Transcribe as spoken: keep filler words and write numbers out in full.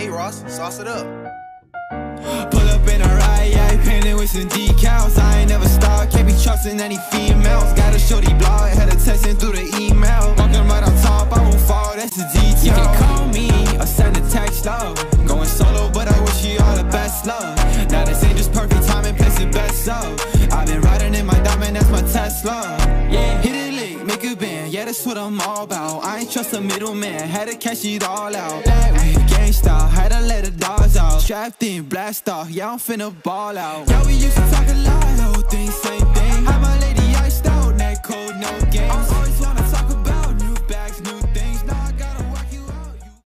Hey Ross, sauce it up. Pull up in a ride, yeah, painted with some decals. I ain't never stopped, can't be trusting any females. Got a shorty blog, had her texting through the email. Walking right on top, I won't fall, that's the detail. You can call me or send a text, love. Going solo, but I wish you all the best, love. Now this ain't just perfect timing, place it best, so I've been riding in my diamond, that's my Tesla. Yeah, hit it lick, make a band, yeah, that's what I'm all about. I ain't trust a middleman, had to cash it all out. That way, gangsta, had to let the dogs out. Strapped in, blast off, yeah, I'm finna ball out. Yeah, we used to talk a lot, whole thing, same thing. Had my lady iced out, neck cold, no games.